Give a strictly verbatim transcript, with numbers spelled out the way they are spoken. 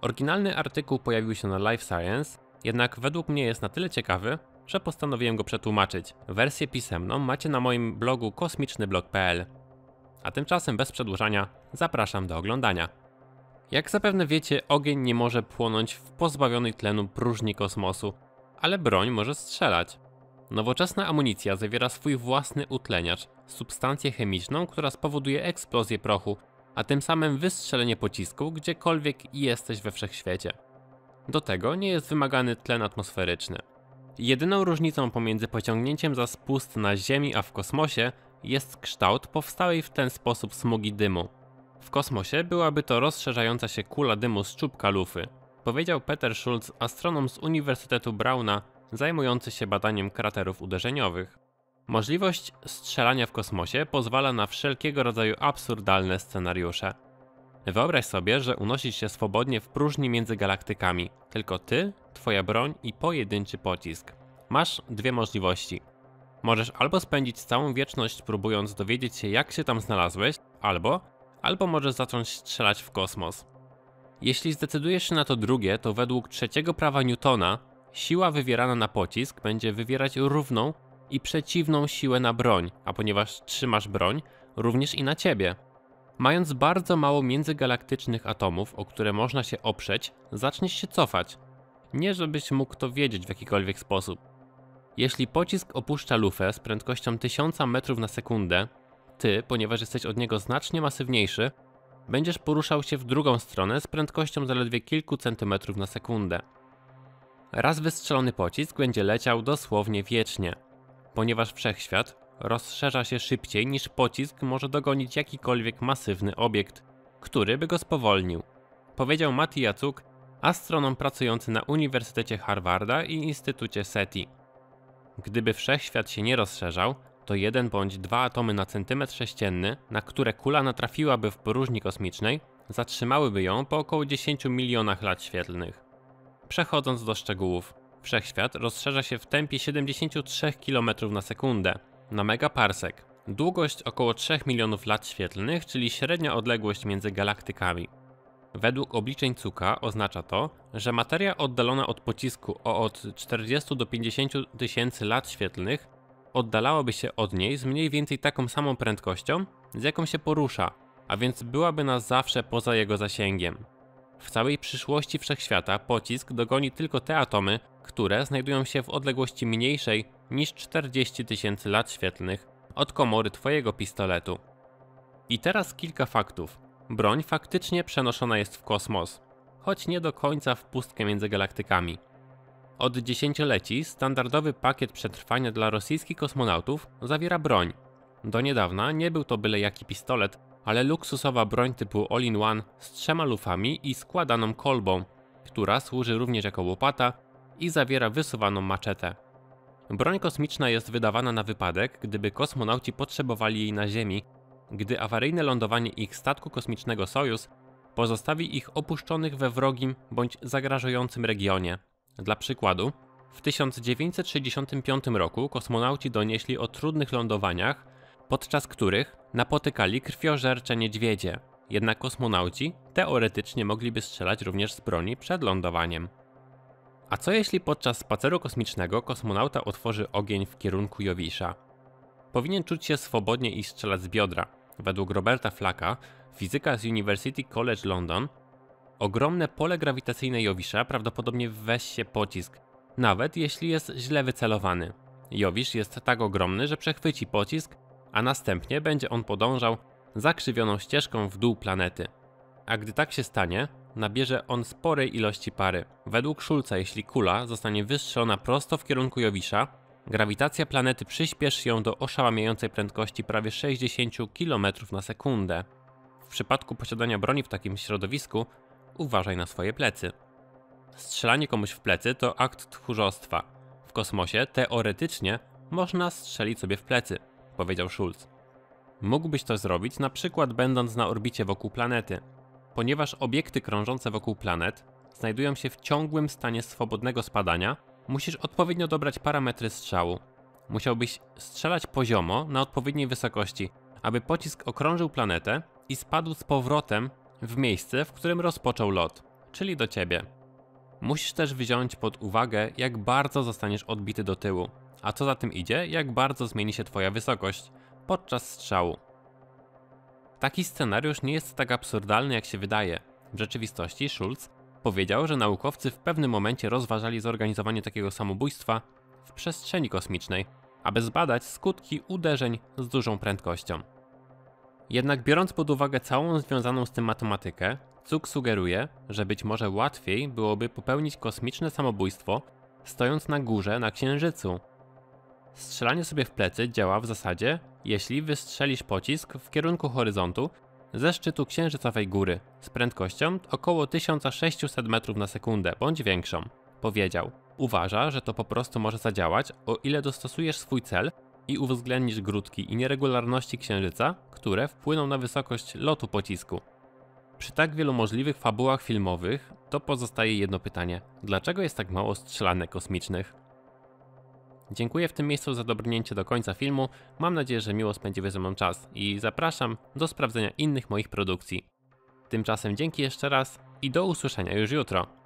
Oryginalny artykuł pojawił się na Life Science, jednak według mnie jest na tyle ciekawy, że postanowiłem go przetłumaczyć. Wersję pisemną macie na moim blogu kosmiczny blog kropka p l. A tymczasem bez przedłużania zapraszam do oglądania. Jak zapewne wiecie, ogień nie może płonąć w pozbawionej tlenu próżni kosmosu, ale broń może strzelać. Nowoczesna amunicja zawiera swój własny utleniacz, substancję chemiczną, która spowoduje eksplozję prochu, a tym samym wystrzelenie pocisku gdziekolwiek jesteś we wszechświecie. Do tego nie jest wymagany tlen atmosferyczny. Jedyną różnicą pomiędzy pociągnięciem za spust na Ziemi a w kosmosie jest kształt powstałej w ten sposób smugi dymu. W kosmosie byłaby to rozszerzająca się kula dymu z czubka lufy, powiedział Peter Schulz, astronom z Uniwersytetu Brauna zajmujący się badaniem kraterów uderzeniowych. Możliwość strzelania w kosmosie pozwala na wszelkiego rodzaju absurdalne scenariusze. Wyobraź sobie, że unosisz się swobodnie w próżni między galaktykami. Tylko ty, twoja broń i pojedynczy pocisk. Masz dwie możliwości. Możesz albo spędzić całą wieczność próbując dowiedzieć się, jak się tam znalazłeś, albo, albo możesz zacząć strzelać w kosmos. Jeśli zdecydujesz się na to drugie, to według trzeciego prawa Newtona siła wywierana na pocisk będzie wywierać równą i przeciwną siłę na broń, a ponieważ trzymasz broń, również i na ciebie. Mając bardzo mało międzygalaktycznych atomów, o które można się oprzeć, zaczniesz się cofać. Nie żebyś mógł to wiedzieć w jakikolwiek sposób. Jeśli pocisk opuszcza lufę z prędkością tysiąc metrów na sekundę, ty, ponieważ jesteś od niego znacznie masywniejszy, będziesz poruszał się w drugą stronę z prędkością zaledwie kilku centymetrów na sekundę. Raz wystrzelony pocisk będzie leciał dosłownie wiecznie, ponieważ wszechświat rozszerza się szybciej niż pocisk może dogonić jakikolwiek masywny obiekt, który by go spowolnił, powiedział Matti Jacuk, astronom pracujący na Uniwersytecie Harvarda i Instytucie SETI. Gdyby wszechświat się nie rozszerzał, to jeden bądź dwa atomy na centymetr sześcienny, na które kula natrafiłaby w próżni kosmicznej, zatrzymałyby ją po około dziesięciu milionach lat świetlnych. Przechodząc do szczegółów, wszechświat rozszerza się w tempie siedemdziesiąt trzy kilometry na sekundę, na megaparsek, długość około trzech milionów lat świetlnych, czyli średnia odległość między galaktykami. Według obliczeń Cuka oznacza to, że materia oddalona od pocisku o od czterdziestu do pięćdziesięciu tysięcy lat świetlnych oddalałaby się od niej z mniej więcej taką samą prędkością, z jaką się porusza, a więc byłaby na zawsze poza jego zasięgiem. W całej przyszłości wszechświata pocisk dogoni tylko te atomy, które znajdują się w odległości mniejszej niż czterdzieści tysięcy lat świetlnych od komory twojego pistoletu. I teraz kilka faktów. Broń faktycznie przenoszona jest w kosmos, choć nie do końca w pustkę między galaktykami. Od dziesięcioleci standardowy pakiet przetrwania dla rosyjskich kosmonautów zawiera broń. Do niedawna nie był to byle jaki pistolet, ale luksusowa broń typu all-in-one z trzema lufami i składaną kolbą, która służy również jako łopata i zawiera wysuwaną maczetę. Broń kosmiczna jest wydawana na wypadek, gdyby kosmonauci potrzebowali jej na Ziemi, gdy awaryjne lądowanie ich statku kosmicznego Sojus pozostawi ich opuszczonych we wrogim bądź zagrażającym regionie. Dla przykładu, w tysiąc dziewięćset sześćdziesiątym piątym roku kosmonauci donieśli o trudnych lądowaniach, podczas których napotykali krwiożercze niedźwiedzie. Jednak kosmonauci teoretycznie mogliby strzelać również z broni przed lądowaniem. A co jeśli podczas spaceru kosmicznego kosmonauta otworzy ogień w kierunku Jowisza? Powinien czuć się swobodnie i strzelać z biodra. Według Roberta Flacka, fizyka z University College London, ogromne pole grawitacyjne Jowisza prawdopodobnie weźmie pocisk, nawet jeśli jest źle wycelowany. Jowisz jest tak ogromny, że przechwyci pocisk, a następnie będzie on podążał zakrzywioną ścieżką w dół planety. A gdy tak się stanie, nabierze on sporej ilości pary. Według Schulza, jeśli kula zostanie wystrzelona prosto w kierunku Jowisza, grawitacja planety przyspieszy ją do oszałamiającej prędkości prawie sześćdziesiąt kilometrów na sekundę. W przypadku posiadania broni w takim środowisku, uważaj na swoje plecy. Strzelanie komuś w plecy to akt tchórzostwa. W kosmosie teoretycznie można strzelić sobie w plecy, powiedział Schulz. Mógłbyś to zrobić na przykład będąc na orbicie wokół planety. Ponieważ obiekty krążące wokół planet znajdują się w ciągłym stanie swobodnego spadania, musisz odpowiednio dobrać parametry strzału. Musiałbyś strzelać poziomo na odpowiedniej wysokości, aby pocisk okrążył planetę i spadł z powrotem w miejsce, w którym rozpoczął lot. czyli do ciebie. Musisz też wziąć pod uwagę, jak bardzo zostaniesz odbity do tyłu, a co za tym idzie, jak bardzo zmieni się twoja wysokość podczas strzału. Taki scenariusz nie jest tak absurdalny, jak się wydaje. W rzeczywistości Schultz powiedział, że naukowcy w pewnym momencie rozważali zorganizowanie takiego samobójstwa w przestrzeni kosmicznej, aby zbadać skutki uderzeń z dużą prędkością. Jednak biorąc pod uwagę całą związaną z tym matematykę, Cuk sugeruje, że być może łatwiej byłoby popełnić kosmiczne samobójstwo stojąc na górze na Księżycu. Strzelanie sobie w plecy działa w zasadzie, jeśli wystrzelisz pocisk w kierunku horyzontu ze szczytu księżycowej góry z prędkością około tysiąc sześćset metrów na sekundę bądź większą, powiedział. Uważa, że to po prostu może zadziałać, o ile dostosujesz swój cel i uwzględnisz grudki i nieregularności księżyca, które wpłyną na wysokość lotu pocisku. Przy tak wielu możliwych fabułach filmowych to pozostaje jedno pytanie: dlaczego jest tak mało strzelanek kosmicznych? Dziękuję w tym miejscu za dobrnięcie do końca filmu, mam nadzieję, że miło spędziły ze mną czas i zapraszam do sprawdzenia innych moich produkcji. Tymczasem dzięki jeszcze raz i do usłyszenia już jutro.